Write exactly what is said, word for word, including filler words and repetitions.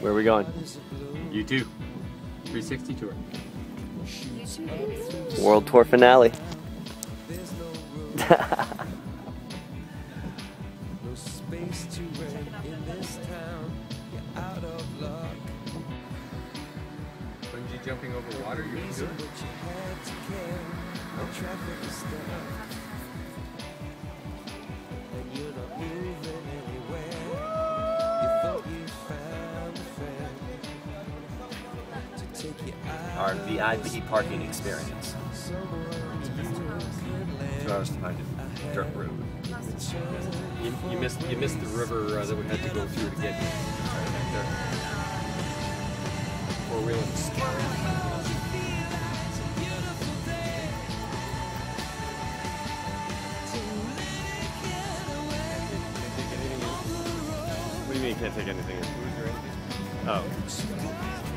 Where are we going? U two. three sixty tour. World Tour finale. Bungee jumping over water, you can do it? Our V I P parking experience. Two hours to find it. Dirt road. You, you missed you missed the river uh, that we had to go through to get right there. Four wheeling. What do you mean you can't take anything? Oh.